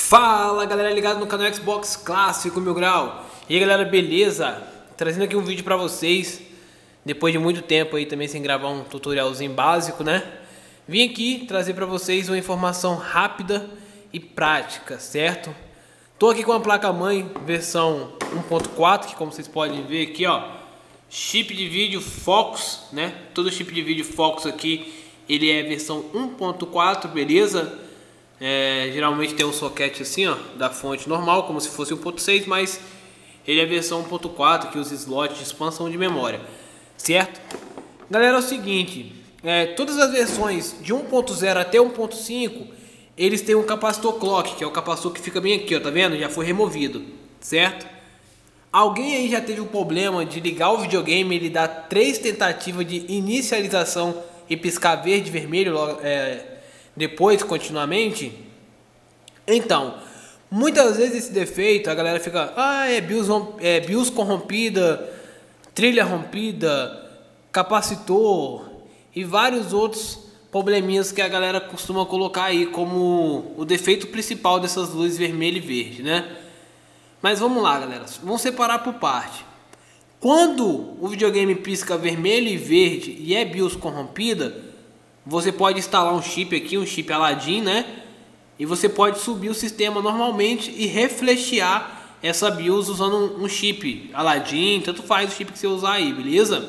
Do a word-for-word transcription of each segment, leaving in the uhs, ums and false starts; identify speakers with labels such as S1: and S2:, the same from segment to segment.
S1: Fala galera ligado no canal Xbox Clássico Mil Grau. E aí galera, beleza? Trazendo aqui um vídeo pra vocês, depois de muito tempo aí também sem gravar um tutorialzinho básico, né? Vim aqui trazer pra vocês uma informação rápida e prática, certo? Tô aqui com a placa-mãe versão um ponto quatro, que como vocês podem ver aqui, ó, chip de vídeo Focus, né? Todo chip de vídeo Focus aqui, ele é versão um ponto quatro, beleza? É, geralmente tem um socket assim, ó, da fonte normal, como se fosse um ponto seis, mas ele é versão um ponto quatro, que usa slots de expansão de memória, certo? Galera, é o seguinte, é, todas as versões de um ponto zero até um ponto cinco, eles têm um capacitor clock, que é o capacitor que fica bem aqui, ó, tá vendo? Já foi removido, certo? Alguém aí já teve o problema de ligar o videogame, ele dá três tentativas de inicialização e piscar verde e vermelho logo, é, depois continuamente? Então, muitas vezes esse defeito a galera fica, ah, é BIOS, é BIOS corrompida, trilha rompida, capacitor e vários outros probleminhas que a galera costuma colocar aí como o defeito principal dessas luzes vermelho e verde, né? Mas vamos lá, galera, vamos separar por parte. Quando o videogame pisca vermelho e verde e é BIOS corrompida, você pode instalar um chip aqui, um chip Aladdin, né? E você pode subir o sistema normalmente e reflexear essa BIOS usando um chip Aladdin, tanto faz o chip que você usar aí, beleza?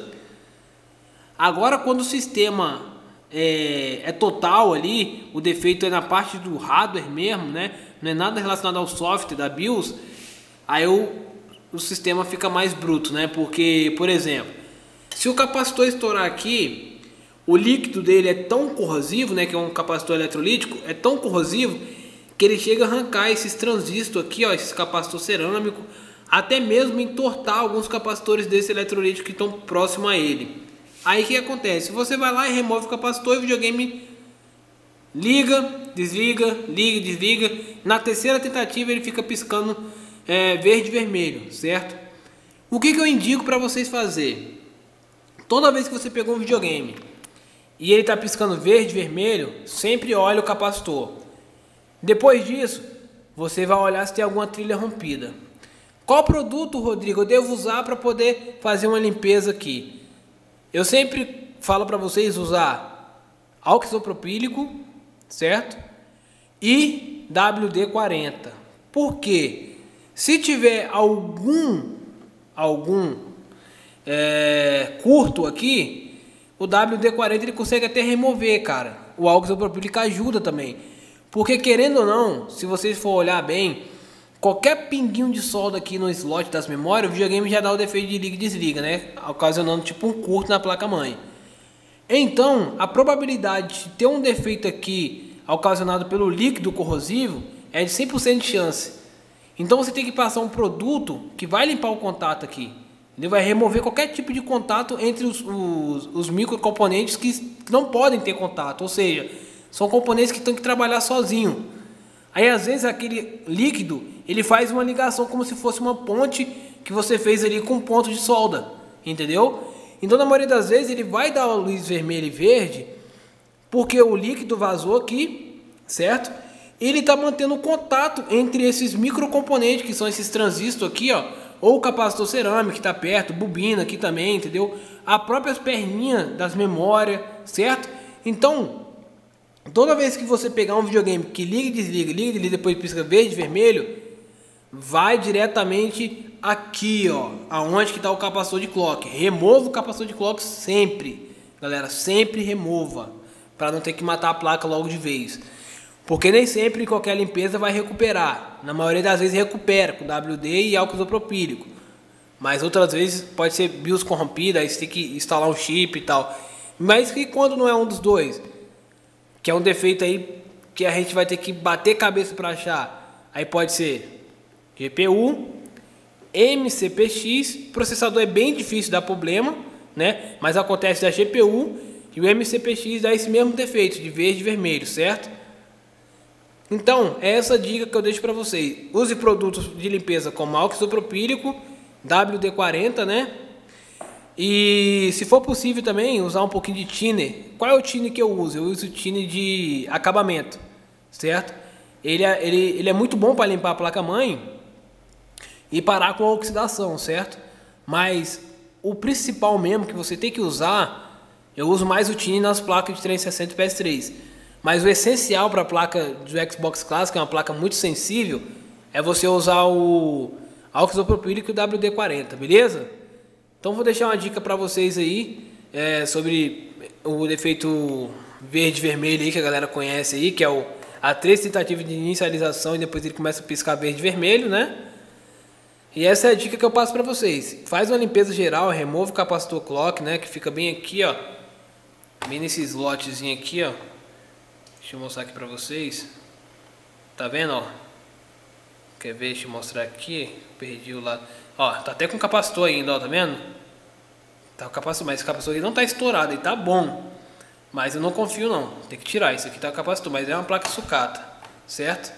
S1: Agora, quando o sistema é, é total ali, o defeito é na parte do hardware mesmo, né? Não é nada relacionado ao software da BIOS, aí o, o sistema fica mais bruto, né? Porque, por exemplo, se o capacitor estourar aqui, o líquido dele é tão corrosivo, né, que é um capacitor eletrolítico, é tão corrosivo que ele chega a arrancar esses transistores aqui, ó, esses capacitor cerâmico, até mesmo entortar alguns capacitores desse eletrolítico que estão próximo a ele. Aí o que acontece? Você vai lá e remove o capacitor e o videogame liga, desliga, liga, desliga. Na terceira tentativa ele fica piscando é, verde e vermelho, certo? O que, que eu indico para vocês fazer? Toda vez que você pegou um videogame e ele está piscando verde e vermelho, sempre olha o capacitor. Depois disso, você vai olhar se tem alguma trilha rompida. Qual produto, Rodrigo, eu devo usar para poder fazer uma limpeza aqui? Eu sempre falo para vocês usar álcool isopropílico, certo? E W D quarenta. Por quê? Se tiver algum, algum é, curto aqui, o W D quarenta ele consegue até remover, cara. O álcool isopropílico ajuda também. Porque querendo ou não, se vocês for olhar bem, qualquer pinguinho de solda aqui no slot das memórias, o videogame já dá o defeito de liga e desliga, né? Ocasionando tipo um curto na placa-mãe. Então, a probabilidade de ter um defeito aqui ocasionado pelo líquido corrosivo é de cem por cento de chance. Então você tem que passar um produto que vai limpar o contato aqui. Ele vai remover qualquer tipo de contato entre os, os, os microcomponentes que não podem ter contato. Ou seja, são componentes que têm que trabalhar sozinho. Aí às vezes aquele líquido, ele faz uma ligação como se fosse uma ponte que você fez ali com um ponto de solda. Entendeu? Então na maioria das vezes ele vai dar a luz vermelha e verde porque o líquido vazou aqui, certo? E ele está mantendo o contato entre esses microcomponentes que são esses transistores aqui, ó. Ou o capacitor cerâmico que está perto, bobina aqui também, entendeu? A própria perninhas das memórias, certo? Então, toda vez que você pegar um videogame que liga e desliga, liga e desliga, depois pisca verde e vermelho, vai diretamente aqui, ó, aonde que está o capacitor de clock. Remova o capacitor de clock sempre, galera, sempre remova, para não ter que matar a placa logo de vez. Porque nem sempre qualquer limpeza vai recuperar. Na maioria das vezes recupera com W D e álcool isopropílico. Mas outras vezes pode ser BIOS corrompida, aí você tem que instalar um chip e tal. Mas que quando não é um dos dois, que é um defeito aí que a gente vai ter que bater cabeça para achar. Aí pode ser G P U, M C P X, processador é bem difícil dar problema, né? Mas acontece da G P U e o M C P X dá esse mesmo defeito de verde e vermelho, certo? Então, é essa dica que eu deixo para vocês. Use produtos de limpeza como álcool isopropílico, W D quarenta, né? E se for possível também, usar um pouquinho de thinner. Qual é o thinner que eu uso? Eu uso thinner de acabamento, certo? ele é, ele, ele é muito bom para limpar a placa-mãe e parar com a oxidação, certo? Mas o principal mesmo que você tem que usar, eu uso mais o tine nas placas de trezentos e sessenta e P S três. Mas o essencial para a placa do Xbox Classic, que é uma placa muito sensível, é você usar o óxido propílico e o W D quarenta, beleza? Então vou deixar uma dica para vocês aí é, sobre o defeito verde vermelho aí que a galera conhece aí, que é o, a três tentativas de inicialização e depois ele começa a piscar verde vermelho, né? E essa é a dica que eu passo para vocês. Faz uma limpeza geral, remove o capacitor clock, né, que fica bem aqui, ó, bem nesse slotzinho aqui, ó. Deixa eu mostrar aqui para vocês. Tá vendo, ó? Quer ver? Deixa eu mostrar aqui. Perdi o lado. Ó, tá até com capacitor ainda, ó, tá vendo? Tá com capacitor, mas esse capacitor aqui não tá estourado, ele tá bom. Mas eu não confio não, tem que tirar. Isso aqui tá com capacitor, mas é uma placa sucata, certo?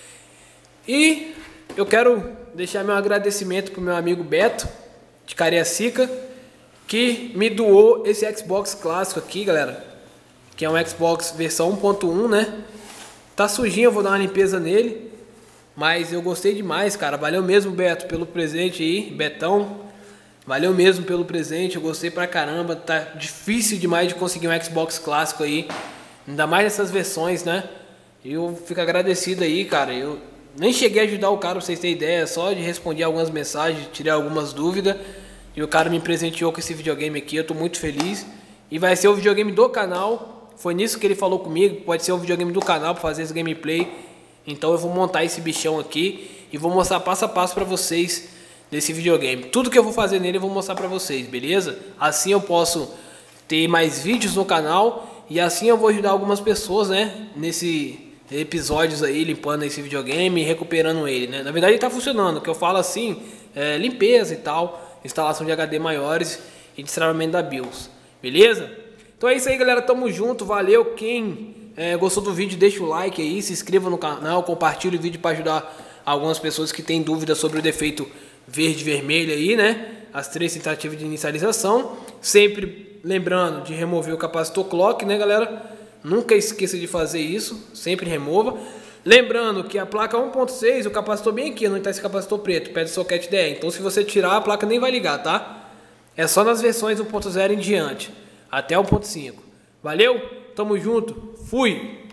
S1: E eu quero deixar meu agradecimento pro meu amigo Beto, de Cariacica, que me doou esse Xbox clássico aqui, galera. Que é um Xbox versão um ponto um, né? Tá sujinho, eu vou dar uma limpeza nele. Mas eu gostei demais, cara. Valeu mesmo, Beto, pelo presente aí. Betão, valeu mesmo pelo presente. Eu gostei pra caramba. Tá difícil demais de conseguir um Xbox clássico aí. Ainda mais nessas versões, né? Eu fico agradecido aí, cara. Eu nem cheguei a ajudar o cara, pra vocês terem ideia. Só de responder algumas mensagens, tirei algumas dúvidas. E o cara me presenteou com esse videogame aqui. Eu tô muito feliz. E vai ser o videogame do canal. Foi nisso que ele falou comigo. Pode ser o videogame do canal pra fazer esse gameplay. Então eu vou montar esse bichão aqui e vou mostrar passo a passo para vocês desse videogame. Tudo que eu vou fazer nele eu vou mostrar para vocês, beleza? Assim eu posso ter mais vídeos no canal e assim eu vou ajudar algumas pessoas, né? Nesse episódios aí, limpando esse videogame e recuperando ele, né? Na verdade ele tá funcionando, o que eu falo assim, é limpeza e tal, instalação de H D maiores e destravamento da BIOS, beleza? Então é isso aí, galera, tamo junto, valeu. Quem É, gostou do vídeo, deixa o like aí, se inscreva no canal, compartilhe o vídeo para ajudar algumas pessoas que têm dúvidas sobre o defeito verde e vermelho aí, né? As três tentativas de inicialização. Sempre lembrando de remover o capacitor clock, né, galera? Nunca esqueça de fazer isso, sempre remova. Lembrando que a placa um ponto seis, o capacitor bem aqui, não está esse capacitor preto, pede socket D E. Então se você tirar, a placa nem vai ligar, tá? É só nas versões um ponto zero em diante, até um ponto cinco. Valeu? Tamo junto. Fui!